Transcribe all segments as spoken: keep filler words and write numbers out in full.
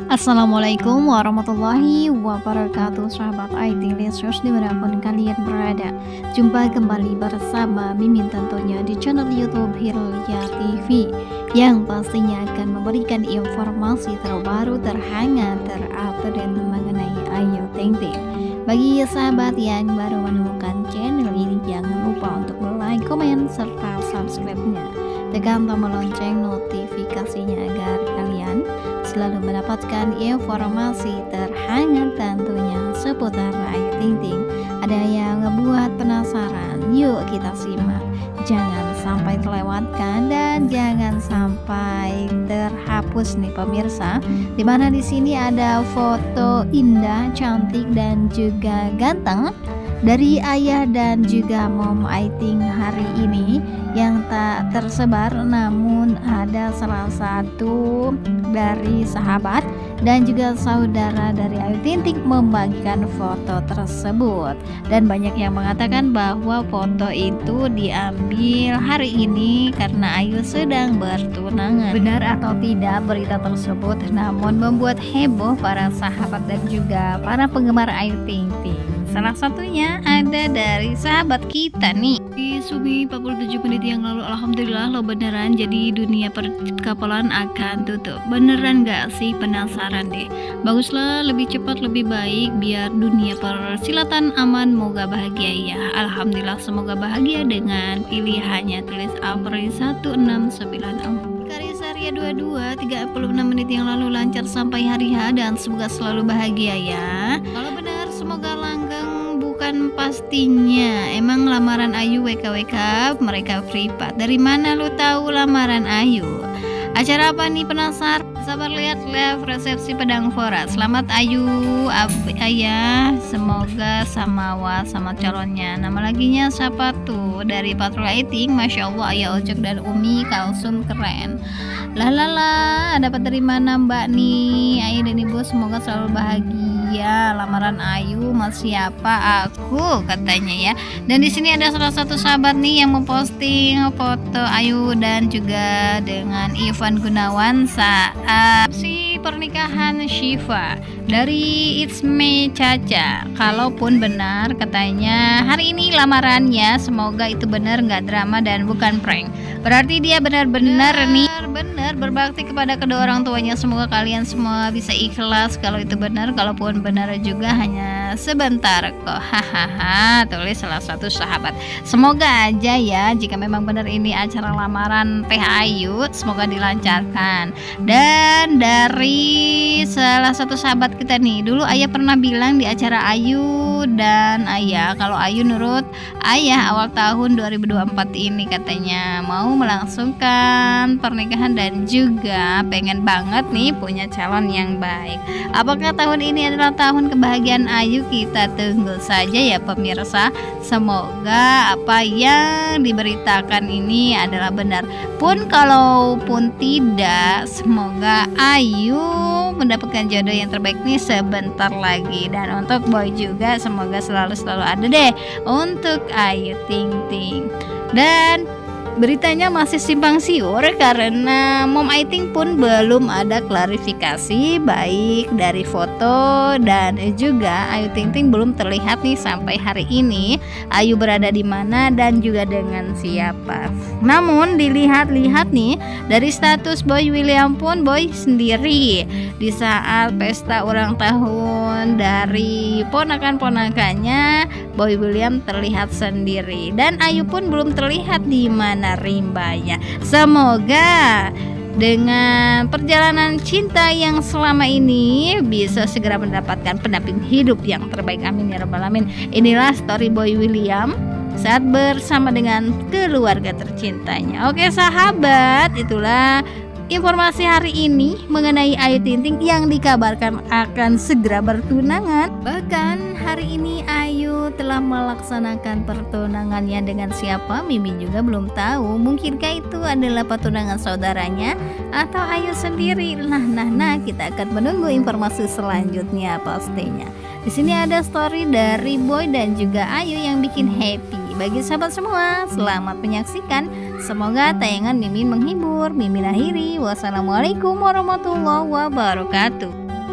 Assalamualaikum warahmatullahi wabarakatuh, sahabat I T Lesius dimanapun kalian berada. Jumpa kembali bersama Mimin tentunya di channel YouTube Hilya T V yang pastinya akan memberikan informasi terbaru, terhangat, terupdate mengenai Ayu Ting Ting. Bagi sahabat yang baru menemukan channel ini, jangan lupa untuk like, komen, serta subscribe-nya. Tekan tombol lonceng notifikasinya agar kalian selalu mendapatkan informasi terhangat tentunya seputar Ayu Ting Ting. Ada yang ngebuat penasaran? Yuk kita simak. Jangan sampai terlewatkan dan jangan sampai terhapus nih pemirsa. Dimana di sini ada foto indah, cantik dan juga ganteng dari ayah dan juga mom Ayu Ting hari ini yang tak tersebar, namun ada salah satu dari sahabat dan juga saudara dari Ayu Ting Ting membagikan foto tersebut, dan banyak yang mengatakan bahwa foto itu diambil hari ini karena Ayu sedang bertunangan. Benar atau tidak berita tersebut, namun membuat heboh para sahabat dan juga para penggemar Ayu Ting Ting. Salah satunya ada dari sahabat kita nih di Sumi empat puluh tujuh menit yang lalu. Alhamdulillah lo beneran jadi dunia perkapalan akan tutup. Beneran gak sih? Penasaran deh. Baguslah, lebih cepat lebih baik biar dunia persilatan aman, moga bahagia ya. Alhamdulillah, semoga bahagia dengan pilihannya. Tulis April satu enam sembilan enam. Karisaria dua puluh dua tiga puluh enam menit yang lalu, lancar sampai hari H dan semoga selalu bahagia ya. Kalau benar semoga langgeng, bukan pastinya. Emang lamaran Ayu W K W K mereka privat. Dari mana lu tahu lamaran Ayu? Acara apa nih, penasaran? Sabar lihat live resepsi Padang Fora. Selamat Ayu ayah, semoga samawa sama calonnya. Nama laginya siapa tuh? Dari Patrol Lighting. Masya Allah, ayah Ojek dan Umi Kalsum keren. Lalala, dapat dari mana mbak nih? Ayah dan ibu semoga selalu bahagia. Lamaran Ayu mas siapa? Aku katanya ya. Dan di sini ada salah satu sahabat nih yang memposting foto Ayu dan juga dengan Ivan Gunawan saat si pernikahan Syifa dari It's Me Caca. Kalaupun benar katanya hari ini lamarannya, semoga itu benar, nggak drama dan bukan prank. Berarti dia benar-benar nih benar berbakti kepada kedua orang tuanya. Semoga kalian semua bisa ikhlas kalau itu benar. Kalaupun benar juga hanya sebentar kok, hahaha, tulis salah satu sahabat. Semoga aja ya, jika memang benar ini acara lamaran Teh Ayu, semoga dilancarkan. Dan dari salah satu sahabat kita nih, dulu ayah pernah bilang di acara Ayu dan ayah, kalau Ayu nurut ayah awal tahun dua ribu dua puluh empat ini katanya mau melangsungkan pernikahan dan juga pengen banget nih punya calon yang baik. Apakah tahun ini adalah tahun kebahagiaan Ayu? Kita tunggu saja ya pemirsa. Semoga apa yang diberitakan ini adalah benar. Pun kalaupun tidak, semoga Ayu mendapatkan jodoh yang terbaik nih sebentar lagi. Dan untuk boy juga semoga selalu-selalu ada deh untuk Ayu Ting Ting. Dan beritanya masih simpang siur karena mom Ayu Ting pun belum ada klarifikasi baik dari foto dan juga Ayu Ting Ting belum terlihat nih sampai hari ini Ayu berada di mana dan juga dengan siapa. Namun dilihat-lihat nih dari status Boy William pun Boy sendiri di saat pesta ulang tahun dari ponakan-ponakannya, Boy William terlihat sendiri dan Ayu pun belum terlihat di mana rimbanya. Semoga dengan perjalanan cinta yang selama ini bisa segera mendapatkan pendamping hidup yang terbaik, amin ya rabbal alamin. Inilah story Boy William saat bersama dengan keluarga tercintanya. Oke sahabat, itulah informasi hari ini mengenai Ayu Ting Ting yang dikabarkan akan segera bertunangan. Bahkan hari ini Ayu telah melaksanakan pertunangannya dengan siapa, Mimin juga belum tahu. Mungkinkah itu adalah pertunangan saudaranya atau Ayu sendiri? Nah, nah, nah, kita akan menunggu informasi selanjutnya pastinya. Di sini ada story dari Boy dan juga Ayu yang bikin happy. Bagi sahabat semua, selamat menyaksikan. Semoga tayangan Mimin menghibur. Mimin akhiri. Wassalamualaikum warahmatullahi wabarakatuh.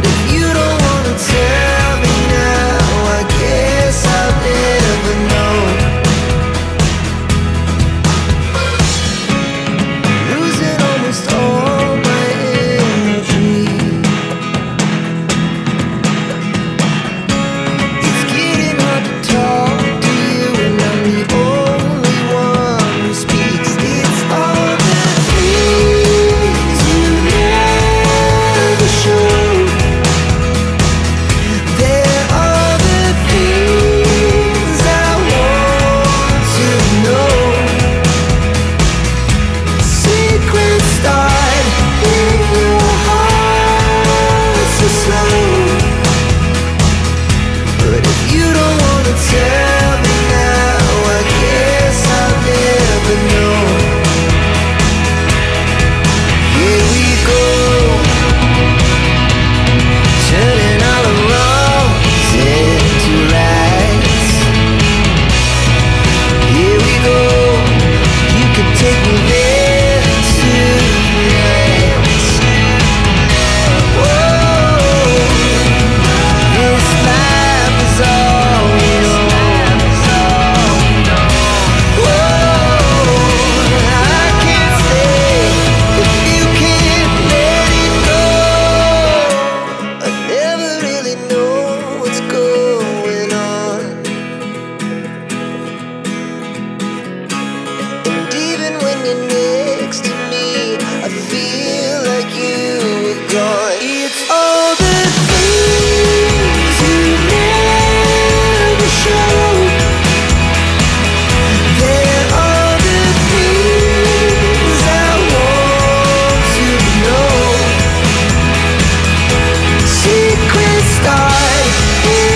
Secret start.